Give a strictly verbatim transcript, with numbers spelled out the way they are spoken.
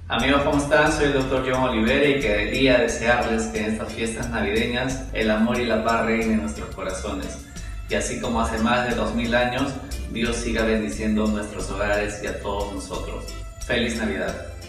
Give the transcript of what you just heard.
Amigos, ¿cómo están? Soy el doctor John Olivera y quería desearles que en estas fiestas navideñas el amor y la paz reinen en nuestros corazones. Y así como hace más de dos mil años, Dios siga bendiciendo nuestros hogares y a todos nosotros. ¡Feliz Navidad!